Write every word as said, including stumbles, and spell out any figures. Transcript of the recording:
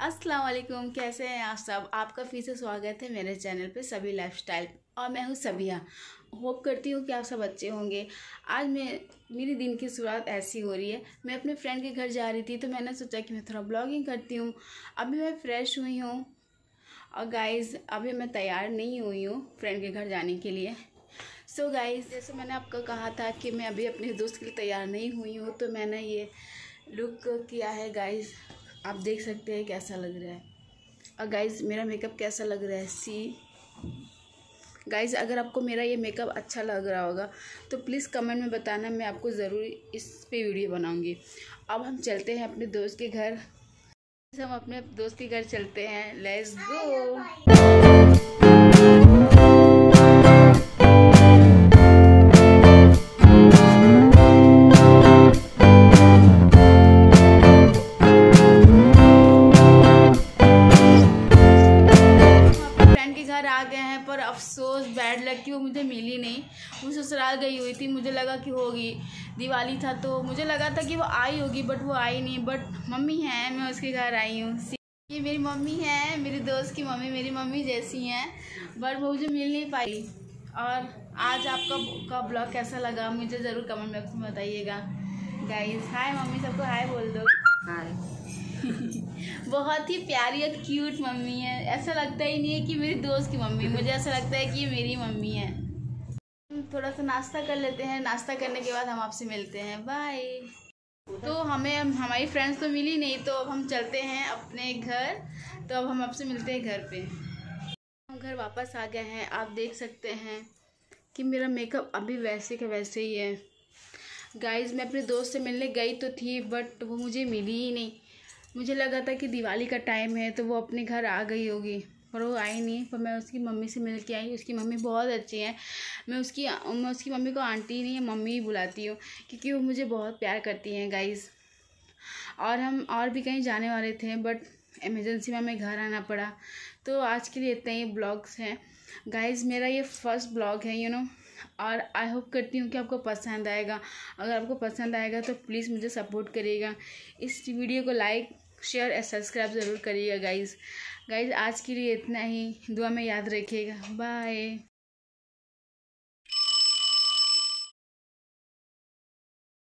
अस्सलाम वालेकुम, कैसे हैं आप सब। आपका फिर से स्वागत है मेरे चैनल पे सभी लाइफस्टाइल। और मैं हूँ सबिया। होप करती हूँ कि आप सब अच्छे होंगे। आज मैं मेरी दिन की शुरुआत ऐसी हो रही है। मैं अपने फ्रेंड के घर जा रही थी तो मैंने सोचा कि मैं थोड़ा ब्लॉगिंग करती हूँ। अभी मैं फ़्रेश हुई हूँ और गाइज़ अभी मैं तैयार नहीं हुई हूँ फ्रेंड के घर जाने के लिए। सो so गाइज़, जैसे मैंने आपको कहा था कि मैं अभी अपने दोस्त के लिए तैयार नहीं हुई हूँ, तो मैंने ये लुक किया है गाइज़। आप देख सकते हैं कैसा लग रहा है। और गाइज़ मेरा मेकअप कैसा लग रहा है, सी गाइज़। अगर आपको मेरा ये मेकअप अच्छा लग रहा होगा तो प्लीज़ कमेंट में बताना, मैं आपको ज़रूर इस पे वीडियो बनाऊंगी। अब हम चलते हैं अपने दोस्त के घर। हम अपने दोस्त के घर चलते हैं, लेट्स गो। घर आ गए हैं, पर अफसोस बैड लक कि वो मुझे मिली नहीं। वो ससुराल गई हुई थी, मुझे लगा कि होगी, दिवाली था तो मुझे लगा था कि वो आई होगी, बट वो आई नहीं। बट मम्मी है, मैं उसके घर आई हूँ। ये मेरी मम्मी है, मेरी दोस्त की मम्मी मेरी मम्मी जैसी हैं, बट वो मुझे मिल नहीं पाई। और आज आपका का ब्लॉग कैसा लगा मुझे ज़रूर कमेंट बॉक्स में बताइएगा। गाइस हाय, मम्मी सबको हाय बोल दो। हाय। बहुत ही प्यारी और क्यूट मम्मी है। ऐसा लगता ही नहीं है कि मेरी दोस्त की मम्मी, मुझे ऐसा लगता है कि ये मेरी मम्मी है। थोड़ा सा नाश्ता कर लेते हैं, नाश्ता करने के बाद हम आपसे मिलते हैं, बाय। तो हमें हमारी फ्रेंड्स तो मिली नहीं, तो अब हम चलते हैं अपने घर। तो अब हम आपसे मिलते हैं घर पे। हम घर वापस आ गए हैं। आप देख सकते हैं कि मेरा मेकअप अभी वैसे का वैसे ही है। गाइज़ मैं अपने दोस्त से मिलने गई तो थी, बट वो मुझे मिली ही नहीं। मुझे लगा था कि दिवाली का टाइम है तो वो अपने घर आ गई होगी, पर वो आई नहीं। पर मैं उसकी मम्मी से मिल के आई। उसकी मम्मी बहुत अच्छी है। मैं उसकी मैं उसकी मम्मी को आंटी नहीं है, मम्मी ही बुलाती हूँ, क्योंकि वो मुझे बहुत प्यार करती हैं गाइज़। और हम और भी कहीं जाने वाले थे, बट इमरजेंसी में हमें घर आना पड़ा। तो आज के लिए इतना ही ब्लॉग्स हैं गाइज़। मेरा ये फर्स्ट ब्लॉग है यू नो और आई होप करती हूँ कि आपको पसंद आएगा। अगर आपको पसंद आएगा तो प्लीज़ मुझे सपोर्ट करिएगा। इस वीडियो को लाइक शेयर और सब्सक्राइब ज़रूर करिएगा गाइज़। गाइज़ आज के लिए इतना ही। दुआ में याद रखिएगा, बाय।